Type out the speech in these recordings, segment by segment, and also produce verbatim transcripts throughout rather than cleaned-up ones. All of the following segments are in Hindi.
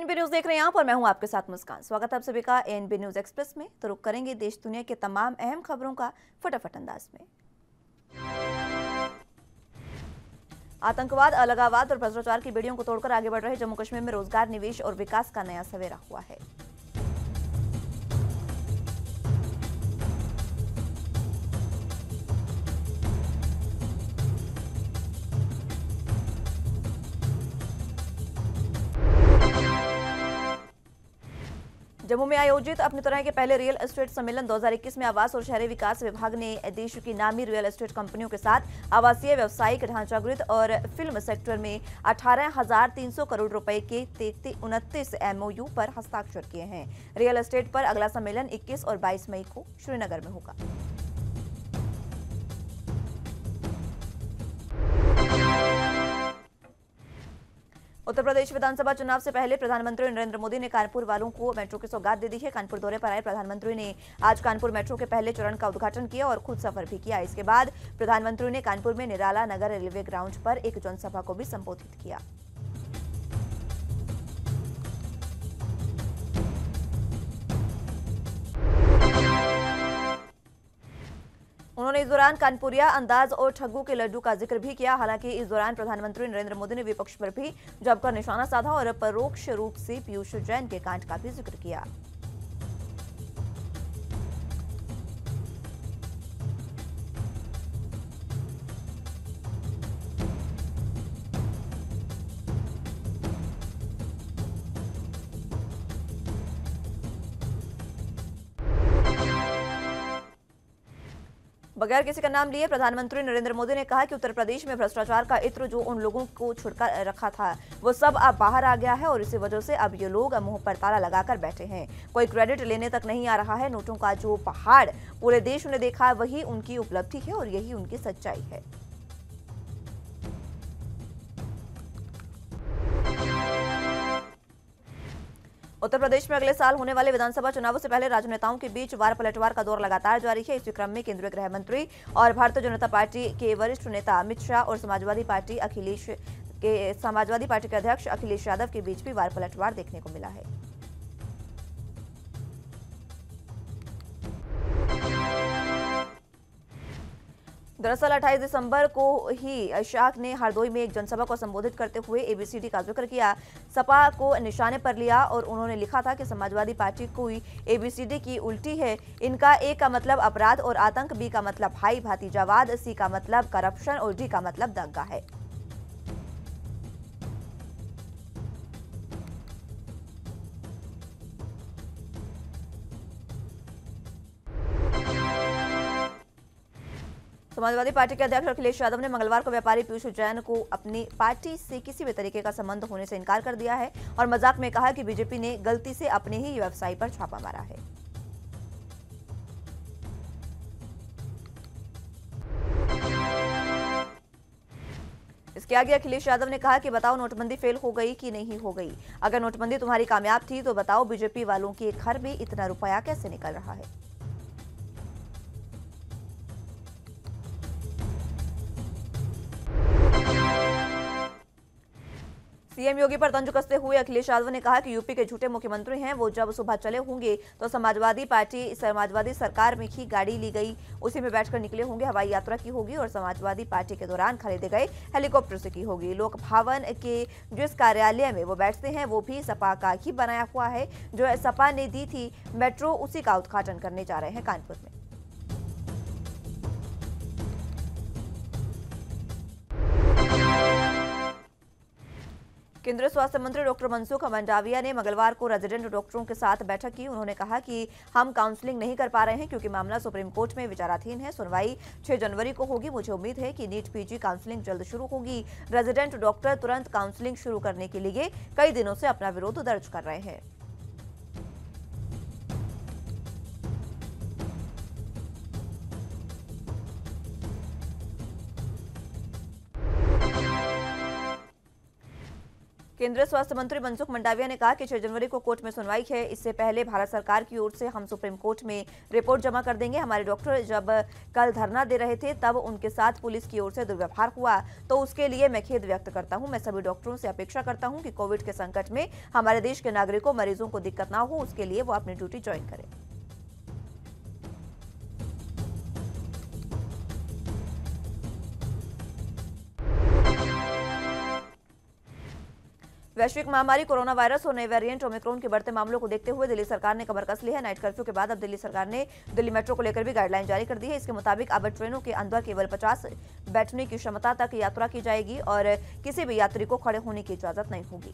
एएनबी न्यूज देख रहे हैं आप और मैं हूं आपके साथ मुस्कान। स्वागत है आप सभी का एएनबी न्यूज एक्सप्रेस में। तो रुक करेंगे देश दुनिया के तमाम अहम खबरों का फटाफट अंदाज में। आतंकवाद, अलगाववाद और भ्रष्टाचार की बेड़ियों को तोड़कर आगे बढ़ रहे जम्मू कश्मीर में रोजगार, निवेश और विकास का नया सवेरा हुआ है। जम्मू में आयोजित अपनी तरह के पहले रियल एस्टेट सम्मेलन दो हज़ार इक्कीस में आवास और शहरी विकास विभाग ने देश की नामी रियल एस्टेट कंपनियों के साथ आवासीय, व्यावसायिक, ढांचागत और फिल्म सेक्टर में अठारह हजार तीन सौ करोड़ रुपए के उनतीस एमओयू पर हस्ताक्षर किए हैं। रियल एस्टेट पर अगला सम्मेलन इक्कीस और बाईस मई को श्रीनगर में होगा। उत्तर प्रदेश विधानसभा चुनाव से पहले प्रधानमंत्री नरेंद्र मोदी ने कानपुर वालों को मेट्रो की सौगात दे दी है। कानपुर दौरे पर आए प्रधानमंत्री ने आज कानपुर मेट्रो के पहले चरण का उद्घाटन किया और खुद सफर भी किया। इसके बाद प्रधानमंत्री ने कानपुर में निराला नगर रेलवे ग्राउंड पर एक जनसभा को भी संबोधित किया। उन्होंने इस दौरान कानपुरिया अंदाज और ठग्गू के लड्डू का जिक्र भी किया। हालांकि इस दौरान प्रधानमंत्री नरेंद्र मोदी ने विपक्ष पर भी जमकर निशाना साधा और परोक्ष रूप से पीयूष जैन के कांड का भी जिक्र किया। बगैर किसी का नाम लिए प्रधानमंत्री नरेंद्र मोदी ने कहा कि उत्तर प्रदेश में भ्रष्टाचार का इत्र जो उन लोगों को छुड़का रखा था वो सब अब बाहर आ गया है और इसी वजह से अब ये लोग मुंह पर ताला लगाकर बैठे हैं। कोई क्रेडिट लेने तक नहीं आ रहा है। नोटों का जो पहाड़ पूरे देश ने देखा वही उनकी उपलब्धि है और यही उनकी सच्चाई है। उत्तर प्रदेश में अगले साल होने वाले विधानसभा चुनावों से पहले राजनेताओं के बीच वार पलटवार का दौर लगातार जारी है। इसी क्रम में केंद्रीय गृह मंत्री और भारतीय जनता पार्टी के वरिष्ठ नेता अमित शाह और समाजवादी पार्टी अखिलेश के समाजवादी पार्टी के अध्यक्ष अखिलेश यादव के बीच भी वार पलटवार देखने को मिला है। दरअसल अट्ठाईस दिसंबर को ही शाह ने हरदोई में एक जनसभा को संबोधित करते हुए एबीसीडी का जिक्र किया। सपा को निशाने पर लिया और उन्होंने लिखा था कि समाजवादी पार्टी कोई एबीसीडी की उल्टी है। इनका ए का मतलब अपराध और आतंक, बी का मतलब भाई भतीजावाद, सी का मतलब करप्शन और डी का मतलब दंगा है। समाजवादी पार्टी के अध्यक्ष अखिलेश यादव ने मंगलवार को व्यापारी पीयूष जैन को अपनी पार्टी से किसी भी तरीके का संबंध होने से इनकार कर दिया है और मजाक में कहा कि बीजेपी ने गलती से अपने ही व्यवसाय पर छापा मारा है। इसके आगे अखिलेश यादव ने कहा कि बताओ नोटबंदी फेल हो गई कि नहीं हो गई। अगर नोटबंदी तुम्हारी कामयाब थी तो बताओ बीजेपी वालों के घर में इतना रुपया कैसे निकल रहा है। सीएम योगी पर तंज कसते हुए अखिलेश यादव ने कहा कि यूपी के झूठे मुख्यमंत्री हैं। वो जब सुबह चले होंगे तो समाजवादी पार्टी समाजवादी सरकार में ही गाड़ी ली गई, उसी में बैठकर निकले होंगे। हवाई यात्रा की होगी और समाजवादी पार्टी के दौरान खरीदे गए हेलीकॉप्टर से की होगी। लोक भवन के जिस कार्यालय में वो बैठते हैं वो भी सपा का ही बनाया हुआ है। जो सपा ने दी थी मेट्रो, उसी का उद्घाटन करने जा रहे हैं कानपुर में। केंद्रीय स्वास्थ्य मंत्री डॉक्टर मनसुख मंडाविया ने मंगलवार को रेजिडेंट डॉक्टरों के साथ बैठक की। उन्होंने कहा कि हम काउंसलिंग नहीं कर पा रहे हैं क्योंकि मामला सुप्रीम कोर्ट में विचाराधीन है। सुनवाई छह जनवरी को होगी। मुझे उम्मीद है कि नीट पीजी काउंसलिंग जल्द शुरू होगी। रेजिडेंट डॉक्टर तुरंत काउंसलिंग शुरू करने के लिए कई दिनों से अपना विरोध दर्ज कर रहे हैं। केंद्रीय स्वास्थ्य मंत्री मनसुख मंडाविया ने कहा कि छह जनवरी को कोर्ट में सुनवाई है। इससे पहले भारत सरकार की ओर से हम सुप्रीम कोर्ट में रिपोर्ट जमा कर देंगे। हमारे डॉक्टर जब कल धरना दे रहे थे तब उनके साथ पुलिस की ओर से दुर्व्यवहार हुआ, तो उसके लिए मैं खेद व्यक्त करता हूं। मैं सभी डॉक्टरों से अपेक्षा करता हूं कि कोविड के संकट में हमारे देश के नागरिकों मरीजों को दिक्कत ना हो, उसके लिए वो अपनी ड्यूटी ज्वाइन करें। वैश्विक महामारी कोरोना वायरस और नए वेरिएंट ओमिक्रॉन के बढ़ते मामलों को देखते हुए दिल्ली सरकार ने कमर कस ली है। नाइट कर्फ्यू के बाद अब दिल्ली सरकार ने दिल्ली मेट्रो को लेकर भी गाइडलाइन जारी कर दी है। इसके मुताबिक अब ट्रेनों के अंदर केवल पचास बैठने की क्षमता तक यात्रा की जाएगी और किसी भी यात्री को खड़े होने की इजाजत नहीं होगी।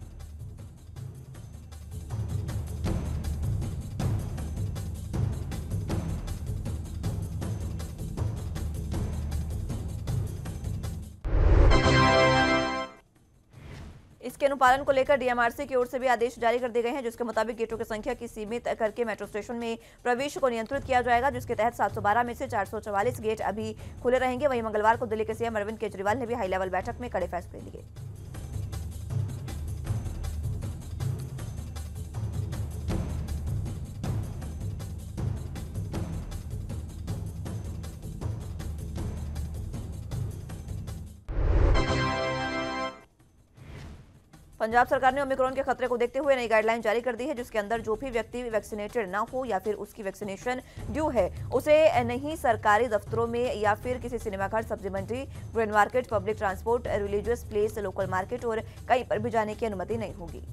इसके अनुपालन को लेकर डीएमआरसी की ओर से भी आदेश जारी कर दिए गए हैं, जिसके मुताबिक गेटों की संख्या की सीमित करके मेट्रो स्टेशन में प्रवेश को नियंत्रित किया जाएगा, जिसके तहत सात सौ बारह में से चार सौ चौवालीस गेट अभी खुले रहेंगे। वहीं मंगलवार को दिल्ली के सीएम अरविंद केजरीवाल ने भी हाई लेवल बैठक में कड़े फैसले लिए। पंजाब सरकार ने ओमिक्रॉन के खतरे को देखते हुए नई गाइडलाइन जारी कर दी है, जिसके अंदर जो भी व्यक्ति वैक्सीनेटेड ना हो या फिर उसकी वैक्सीनेशन ड्यू है, उसे नहीं सरकारी दफ्तरों में या फिर किसी सिनेमाघर, सब्जी मंडी, grain market, public transport, religious place, local market और कहीं पर भी जाने की अनुमति नहीं होगी।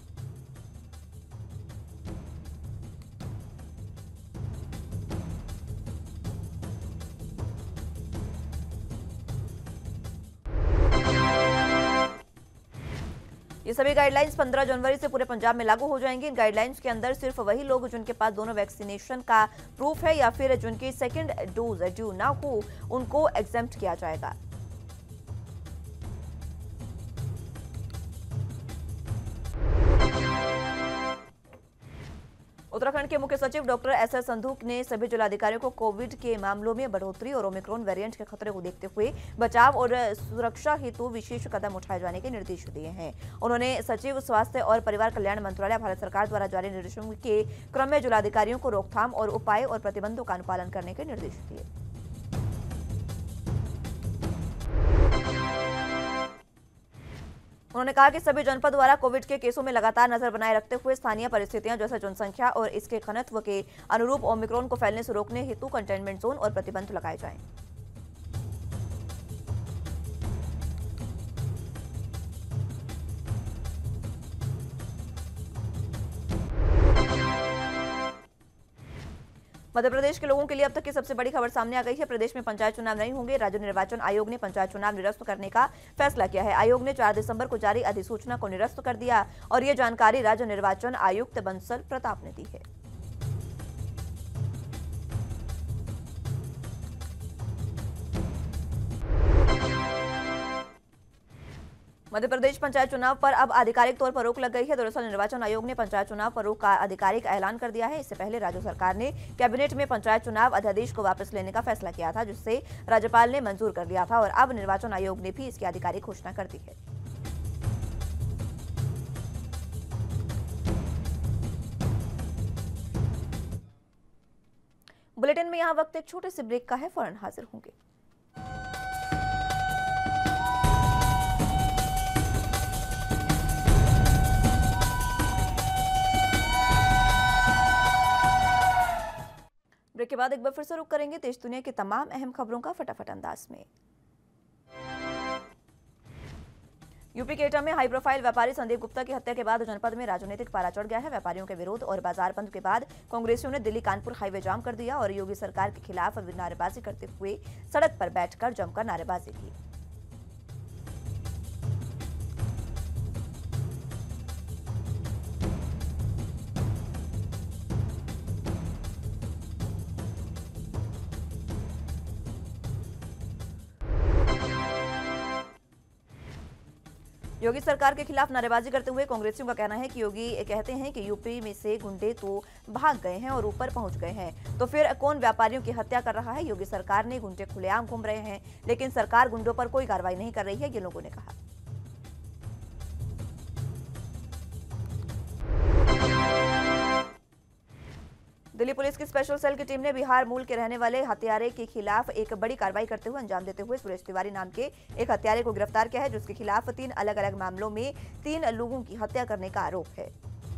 ये सभी गाइडलाइंस पंद्रह जनवरी से पूरे पंजाब में लागू हो जाएंगी। इन गाइडलाइंस के अंदर सिर्फ वही लोग जिनके पास दोनों वैक्सीनेशन का प्रूफ है या फिर जिनकी सेकंड डोज ड्यू ना हो, उनको एग्जेम्प्ट किया जाएगा। उत्तराखंड के मुख्य सचिव डॉक्टर एस एस संधू ने सभी जिलाधिकारियों को कोविड के मामलों में बढ़ोतरी और ओमिक्रॉन वेरिएंट के खतरे को देखते हुए बचाव और सुरक्षा हेतु विशेष कदम उठाए जाने के निर्देश दिए हैं। उन्होंने सचिव स्वास्थ्य और परिवार कल्याण मंत्रालय भारत सरकार द्वारा जारी निर्देशों के क्रम में जिलाधिकारियों को रोकथाम और उपाय और प्रतिबंधों का अनुपालन करने के निर्देश दिए। उन्होंने कहा कि सभी जनपद द्वारा कोविड के केसों में लगातार नजर बनाए रखते हुए स्थानीय परिस्थितियां जैसे जनसंख्या और इसके घनत्व के अनुरूप ओमिक्रॉन को फैलने से रोकने हेतु कंटेनमेंट जोन और प्रतिबंध लगाए जाएं। मध्य प्रदेश के लोगों के लिए अब तक की सबसे बड़ी खबर सामने आ गई है। प्रदेश में पंचायत चुनाव नहीं होंगे। राज्य निर्वाचन आयोग ने पंचायत चुनाव निरस्त करने का फैसला किया है। आयोग ने चार दिसंबर को जारी अधिसूचना को निरस्त कर दिया और ये जानकारी राज्य निर्वाचन आयुक्त बंसल प्रताप ने दी है। मध्य प्रदेश पंचायत चुनाव पर अब आधिकारिक तौर पर रोक लग गई है। दरअसल निर्वाचन आयोग ने पंचायत चुनाव पर रोक का आधिकारिक ऐलान कर दिया है। इससे पहले राज्य सरकार ने कैबिनेट में पंचायत चुनाव अध्यादेश को वापस लेने का फैसला किया था, जिससे राज्यपाल ने मंजूर कर दिया था और अब निर्वाचन आयोग ने भी इसकी आधिकारिक घोषणा कर दी है। बुलेटिन में यहां वक्त एक छोटे से ब्रेक का है, फौरन हाजिर होंगे। ब्रेक के बाद एक बार फिर से रुक करेंगे देश दुनिया की तमाम अहम खबरों का फटाफट अंदाज में। यूपी के एटा में हाई प्रोफाइल व्यापारी संदीप गुप्ता की हत्या के बाद जनपद में राजनीतिक पारा चढ़ गया है। व्यापारियों के विरोध और बाजार बंद के बाद कांग्रेसियों ने दिल्ली कानपुर हाईवे जाम कर दिया और योगी सरकार के खिलाफ नारेबाजी करते हुए सड़क पर बैठकर जमकर नारेबाजी की। योगी सरकार के खिलाफ नारेबाजी करते हुए कांग्रेसियों का कहना है कि योगी कहते हैं कि यूपी में से गुंडे तो भाग गए हैं और ऊपर पहुंच गए हैं, तो फिर कौन व्यापारियों की हत्या कर रहा है। योगी सरकार ने गुंडे खुलेआम घूम रहे हैं, लेकिन सरकार गुंडों पर कोई कार्रवाई नहीं कर रही है, ये लोगों ने कहा। दिल्ली पुलिस की स्पेशल सेल की टीम ने बिहार मूल के रहने वाले हत्यारे के खिलाफ एक बड़ी कार्रवाई करते हुए अंजाम देते हुए सुरेश तिवारी नाम के एक हत्यारे को गिरफ्तार किया है, जिसके खिलाफ तीन अलग अलग मामलों में तीन लोगों की हत्या करने का आरोप है।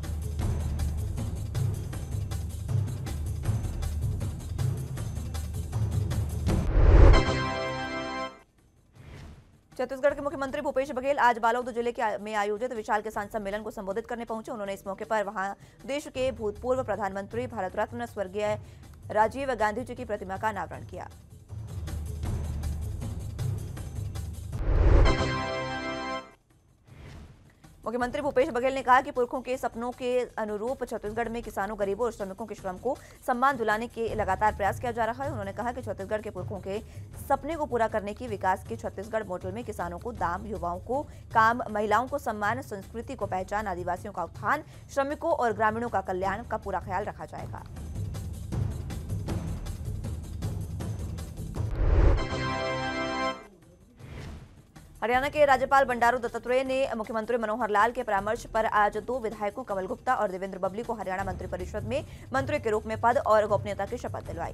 छत्तीसगढ़ के मुख्यमंत्री भूपेश बघेल आज बालोद जिले के में आयोजित विशाल किसान सम्मेलन को संबोधित करने पहुंचे। उन्होंने इस मौके पर वहां देश के भूतपूर्व प्रधानमंत्री भारत रत्न स्वर्गीय राजीव गांधी जी की प्रतिमा का अनावरण किया। मुख्यमंत्री भूपेश बघेल ने कहा कि पुरखों के सपनों के अनुरूप छत्तीसगढ़ में किसानों, गरीबों और श्रमिकों के श्रम को सम्मान दिलाने के लगातार प्रयास किया जा रहा है। उन्होंने कहा कि छत्तीसगढ़ के पुरखों के सपने को पूरा करने की विकास के छत्तीसगढ़ मॉडल में किसानों को दाम, युवाओं को काम, महिलाओं को सम्मान, संस्कृति को पहचान, आदिवासियों का उत्थान, श्रमिकों और ग्रामीणों का कल्याण का पूरा ख्याल रखा जाएगा। हरियाणा के राज्यपाल बंडारू दत्तात्रेय ने मुख्यमंत्री मनोहर लाल के परामर्श पर आज दो विधायकों कमल गुप्ता और देवेंद्र बबली को हरियाणा मंत्रिपरिषद में मंत्री के रूप में पद और गोपनीयता की शपथ दिलवाई।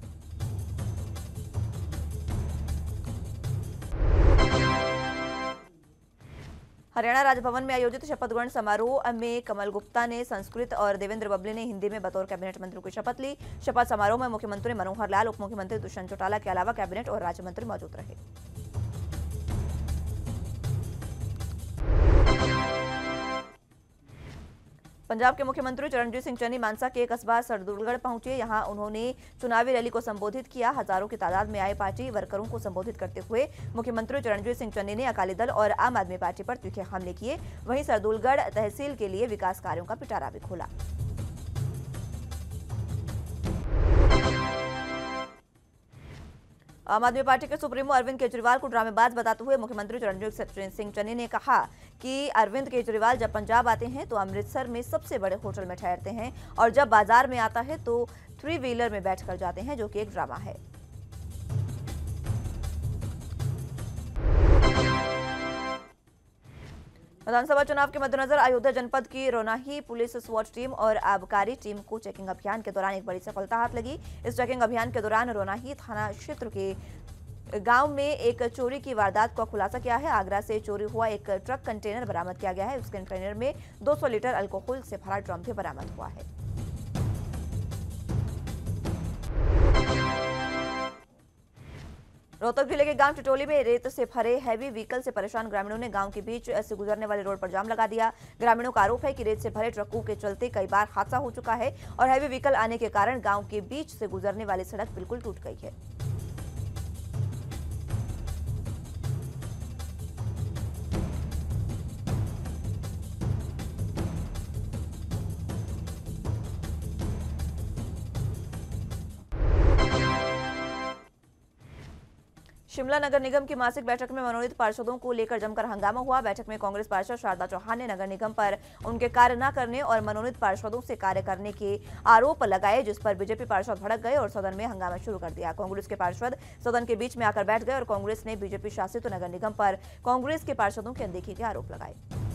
हरियाणा राजभवन में आयोजित शपथ ग्रहण समारोह में कमल गुप्ता ने संस्कृत और देवेंद्र बबली ने हिंदी में बतौर कैबिनेट मंत्री की शपथ ली। शपथ समारोह में मुख्यमंत्री मनोहर लाल, उप मुख्यमंत्री दुष्यंत चौटाला के अलावा कैबिनेट और राज्य मंत्री मौजूद रहे। पंजाब के मुख्यमंत्री चरणजीत सिंह चन्नी मानसा के कस्बा सरदुलगढ़ पहुंचे। यहां उन्होंने चुनावी रैली को संबोधित किया। हजारों की तादाद में आए पार्टी वर्करों को संबोधित करते हुए मुख्यमंत्री चरणजीत सिंह चन्नी ने अकाली दल और आम आदमी पार्टी पर तीखे हमले किए। वहीं सरदुलगढ़ तहसील के लिए विकास कार्यों का पिटारा भी खोला। आम आदमी पार्टी के सुप्रीमो अरविंद केजरीवाल को ड्रामेबाज बताते हुए मुख्यमंत्री चरणजीत सिंह चन्नी ने कहा कि अरविंद केजरीवाल जब पंजाब आते हैं तो अमृतसर में सबसे बड़े होटल में ठहरते हैं और जब बाजार में आता है तो थ्री व्हीलर में बैठकर जाते हैं, जो कि एक ड्रामा है। विधानसभा चुनाव के मद्देनजर अयोध्या जनपद की रोनाही पुलिस स्वाट टीम और आबकारी टीम को चेकिंग अभियान के दौरान एक बड़ी सफलता हाथ लगी। इस चेकिंग अभियान के दौरान रोनाही थाना क्षेत्र के गांव में एक चोरी की वारदात का खुलासा किया है। आगरा से चोरी हुआ एक ट्रक कंटेनर बरामद किया गया है। उस कंटेनर में दो सौ लीटर अल्कोहल से भरा ड्रम भी बरामद हुआ है। रोहतक जिले के गांव टिटोली में रेत से भरे हैवी व्हीकल से परेशान ग्रामीणों ने गांव के बीच से गुजरने वाले रोड पर जाम लगा दिया। ग्रामीणों का आरोप है कि रेत से भरे ट्रकों के चलते कई बार हादसा हो चुका है और हैवी व्हीकल आने के कारण गांव के बीच से गुजरने वाली सड़क बिल्कुल टूट गई है। शिमला नगर निगम की मासिक बैठक में मनोनीत पार्षदों को लेकर जमकर हंगामा हुआ। बैठक में कांग्रेस पार्षद शारदा चौहान ने नगर निगम पर उनके कार्य न करने और मनोनीत पार्षदों से कार्य करने के आरोप लगाए, जिस पर बीजेपी पार्षद भड़क गए और सदन में हंगामा शुरू कर दिया। कांग्रेस के पार्षद सदन के बीच में आकर बैठ गए और कांग्रेस ने बीजेपी शासित नगर निगम पर कांग्रेस के पार्षदों की अनदेखी के आरोप लगाए।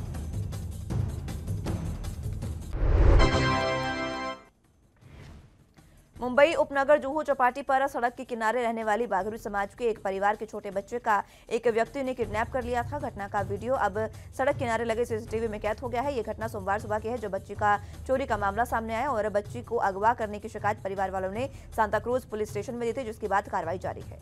मुंबई उपनगर जुहू चौपाटी पर सड़क के किनारे रहने वाली बाघरी समाज के एक परिवार के छोटे बच्चे का एक व्यक्ति ने किडनैप कर लिया था। घटना का वीडियो अब सड़क किनारे लगे सीसीटीवी में कैद हो गया है। यह घटना सोमवार सुबह की है, जब बच्ची का चोरी का मामला सामने आया और बच्ची को अगवा करने की शिकायत परिवार वालों ने सांता क्रूज पुलिस स्टेशन में दी थी, जिसके बाद कार्रवाई जारी है।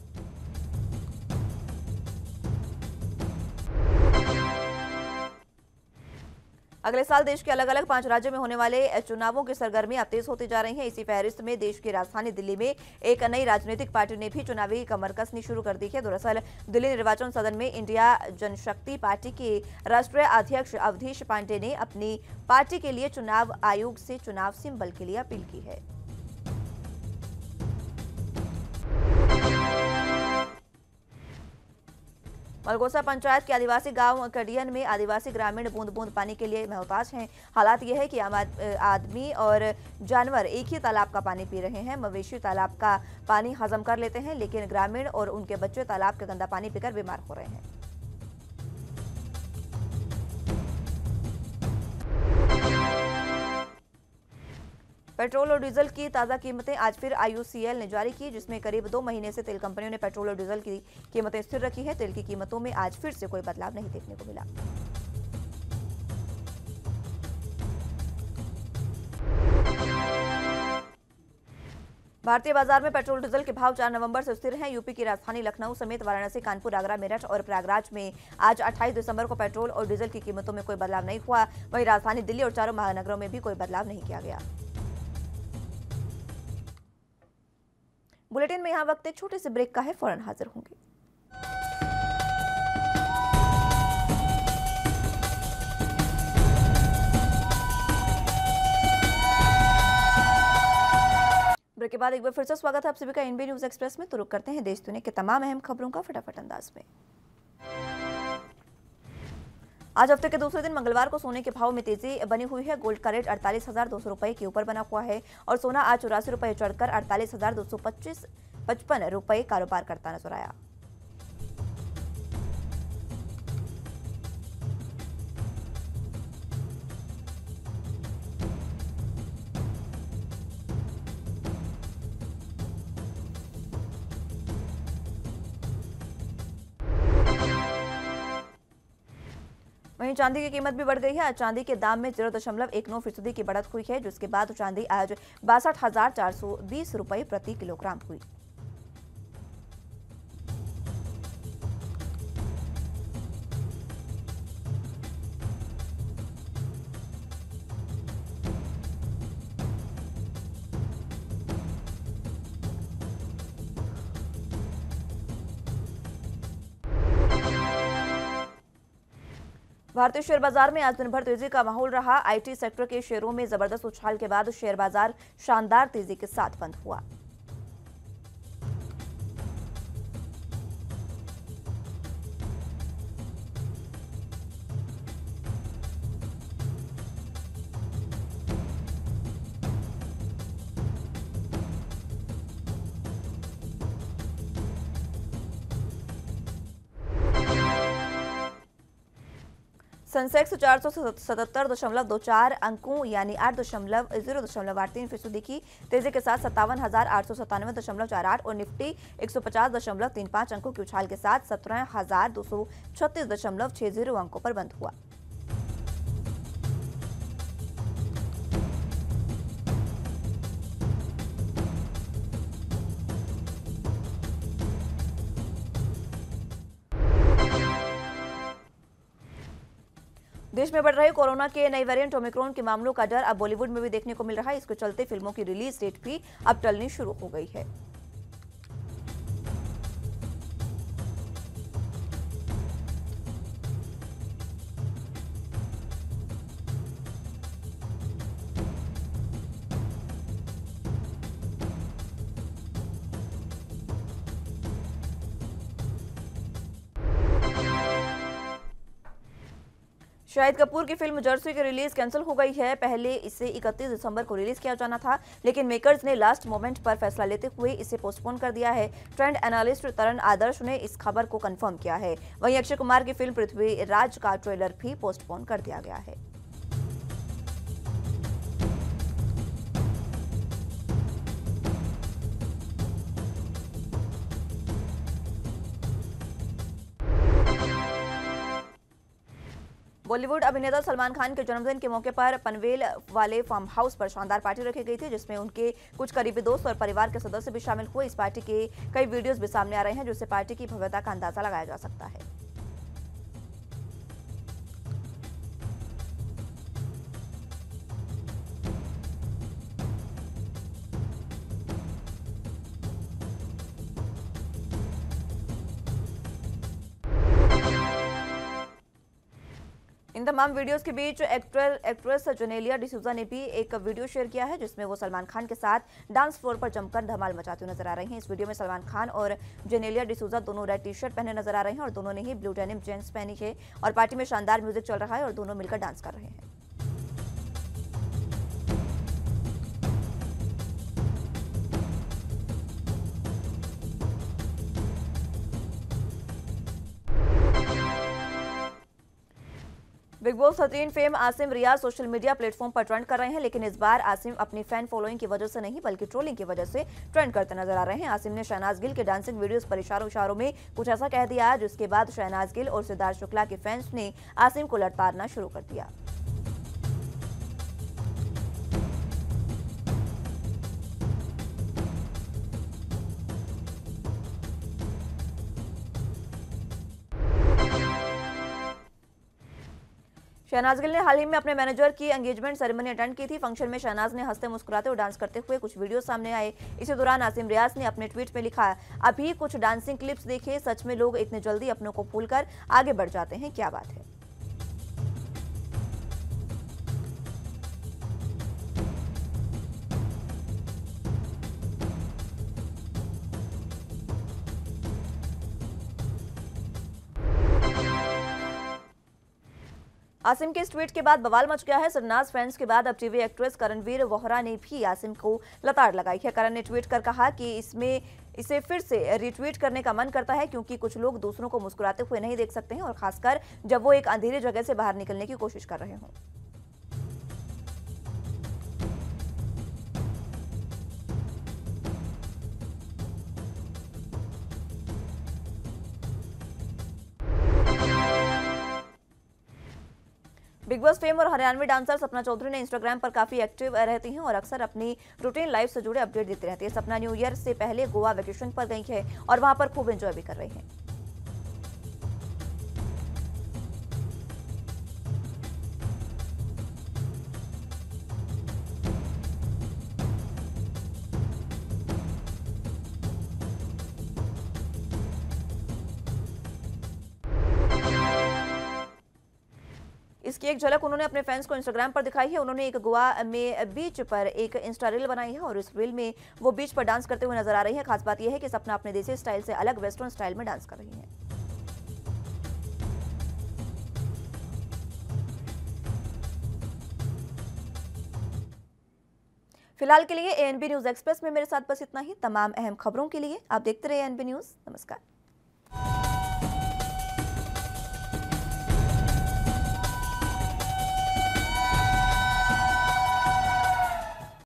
अगले साल देश के अलग अलग पांच राज्यों में होने वाले चुनावों की सरगर्मी अब तेज होती जा रही है। इसी फहरिस्त में देश की राजधानी दिल्ली में एक नई राजनीतिक पार्टी ने भी चुनावी कमर कसनी शुरू कर दी है। दरअसल दिल्ली निर्वाचन सदन में इंडिया जनशक्ति पार्टी के राष्ट्रीय अध्यक्ष अवधेश पांडे ने अपनी पार्टी के लिए चुनाव आयोग से चुनाव सिंबल के लिए अपील की है। मलगोसा पंचायत के आदिवासी गांव कडियन में आदिवासी ग्रामीण बूंद बूंद पानी के लिए मोहताज हैं। हालात यह है कि आम आदमी और जानवर एक ही तालाब का पानी पी रहे हैं। मवेशी तालाब का पानी हजम कर लेते हैं, लेकिन ग्रामीण और उनके बच्चे तालाब का गंदा पानी पीकर बीमार हो रहे हैं। पेट्रोल और डीजल की ताज़ा कीमतें आज फिर आई यू सी एल ने जारी की, जिसमें करीब दो महीने से तेल कंपनियों ने पेट्रोल और डीजल की कीमतें स्थिर रखी है। तेल की कीमतों में आज फिर से कोई बदलाव नहीं देखने को मिला। भारतीय बाजार में पेट्रोल डीजल के भाव चार नवंबर से स्थिर हैं। यूपी की राजधानी लखनऊ समेत वाराणसी, कानपुर, आगरा, मेरठ और प्रयागराज में आज अट्ठाईस दिसंबर को पेट्रोल और डीजल की कीमतों में कोई बदलाव नहीं हुआ। वहीं राजधानी दिल्ली और चारों महानगरों में भी कोई बदलाव नहीं किया गया। बुलेटिन में यहाँ वक्त एक छोटे से ब्रेक का है, फौरन हाजिर होंगे। ब्रेक के बाद एक बार फिर से स्वागत है आप सभी का एनबी न्यूज एक्सप्रेस में। तो रुक करते हैं देश दुनिया के तमाम अहम खबरों का फटाफट अंदाज में। आज हफ्ते के दूसरे दिन मंगलवार को सोने के भाव में तेजी बनी हुई है। गोल्ड का रेट अड़तालीस हजार दो सौ रुपए के ऊपर बना हुआ है और सोना आज चौरासी रुपए चढ़कर अड़तालीस हजार दो सौ पच्चीस पचपन रुपए कारोबार करता नजर आया। वहीं चांदी की कीमत भी बढ़ गई है। आज चांदी के दाम में जीरो दशमलव एक नौ फीसदी की बढ़त हुई है, जिसके बाद चांदी आज बासठ हजार चार सौ बीस रुपए प्रति किलोग्राम हुई। भारतीय शेयर बाजार में आज दिन भर तेजी का माहौल रहा। आईटी सेक्टर के शेयरों में जबरदस्त उछाल के बाद शेयर बाजार शानदार तेजी के साथ बंद हुआ। सेंसेक्स चार सौ सतहत्तर दशमलव दो चार अंकों यानी आठ दशमलव जीरो दशमलव आठ तीन फीसदी की तेजी के साथ सत्तावन हजार आठ सौ सत्तानवे दशमलव चार आठ और निफ्टी एक सौ पचास दशमलव तीन पाँच अंकों के उछाल के साथ सत्रह हजार दो सौ छत्तीस दशमलव छह जीरो अंकों पर बंद हुआ। देश में बढ़ रहे कोरोना के नए वेरिएंट ओमिक्रॉन के मामलों का डर अब बॉलीवुड में भी देखने को मिल रहा है। इसके चलते फिल्मों की रिलीज डेट भी अब टलनी शुरू हो गई है। शाहिद कपूर की फिल्म जर्सी की रिलीज कैंसिल हो गई है। पहले इसे इकतीस दिसंबर को रिलीज किया जाना था, लेकिन मेकर्स ने लास्ट मोमेंट पर फैसला लेते हुए इसे पोस्टपोन कर दिया है। ट्रेंड एनालिस्ट तरन आदर्श ने इस खबर को कंफर्म किया है। वहीं अक्षय कुमार की फिल्म पृथ्वीराज का ट्रेलर भी पोस्टपोन कर दिया गया है। बॉलीवुड अभिनेता सलमान खान के जन्मदिन के मौके पर पनवेल वाले फार्म हाउस पर शानदार पार्टी रखी गई थी, जिसमें उनके कुछ करीबी दोस्त और परिवार के सदस्य भी शामिल हुए। इस पार्टी के कई वीडियोस भी सामने आ रहे हैं, जिससे पार्टी की भव्यता का अंदाजा लगाया जा सकता है। इन तमाम वीडियोस के बीच एक्टर एक्ट्रेस जेनेलिया डिसूजा ने भी एक वीडियो शेयर किया है, जिसमें वो सलमान खान के साथ डांस फ्लोर पर जमकर धमाल मचाते हुए नजर आ रही हैं। इस वीडियो में सलमान खान और जेनेलिया डिसूजा दोनों रेड टी शर्ट पहने नजर आ रहे हैं और दोनों ने ही ब्लू डेनिम जींस पहनी है और पार्टी में शानदार म्यूजिक चल रहा है और दोनों मिलकर डांस कर रहे हैं। Big Boss thirteen fame Asim Riaz social media platform पर ट्रेंड कर रहे हैं, लेकिन इस बार आसिम अपनी फैन फॉलोइंग की वजह से नहीं बल्कि ट्रोलिंग की वजह से ट्रेंड करते नजर आ रहे हैं। आसिम ने शहनाज गिल के डांसिंग वीडियोस पर इशारों इशारों में कुछ ऐसा कह दिया, जिसके बाद शहनाज गिल और सिद्धार्थ शुक्ला के फैंस ने आसिम को लताड़ना शुरू कर दिया। शहनाज गिल ने हाल ही में अपने मैनेजर की एंगेजमेंट सेरेमनी अटेंड की थी। फंक्शन में शहनाज ने हंसते मुस्कुराते और डांस करते हुए कुछ वीडियो सामने आए। इसी दौरान आसिम रियाज ने अपने ट्वीट में लिखा, अभी कुछ डांसिंग क्लिप्स देखे, सच में लोग इतने जल्दी अपनों को भूलकर आगे बढ़ जाते हैं, क्या बात है। आसिम के इस ट्वीट के बाद बवाल मच गया है। सरनाज फैंस के बाद अब टीवी एक्ट्रेस करणवीर वोहरा ने भी आसिम को लताड़ लगाई है। करण ने ट्वीट कर कहा कि इसमें इसे फिर से रिट्वीट करने का मन करता है, क्योंकि कुछ लोग दूसरों को मुस्कुराते हुए नहीं देख सकते हैं, और खासकर जब वो एक अंधेरी जगह से बाहर निकलने की कोशिश कर रहे हों। बिग बॉस फेम और हरियाणवी डांसर सपना चौधरी ने इंस्टाग्राम पर काफी एक्टिव रहती हैं और अक्सर अपनी रूटीन लाइफ से जुड़े अपडेट देती रहती है। सपना न्यू ईयर से पहले गोवा वेकेशन पर गई है और वहां पर खूब एंजॉय भी कर रही हैं। इसकी एक झलक उन्होंने अपने फैंस को इंस्टाग्राम पर दिखाई है। उन्होंने एक गोवा में बीच पर एक इंस्टा रील बनाई है और इस रील में वो बीच पर डांस करते हुए नजर आ रही है। खास बात यह है कि सपना अपने देसी स्टाइल से अलग वेस्टर्न स्टाइल में डांस कर रही है। फिलहाल के लिए एएनबी न्यूज एक्सप्रेस में मेरे साथ बस इतना ही। तमाम अहम खबरों के लिए आप देखते रहिए एएनबी न्यूज। नमस्कार।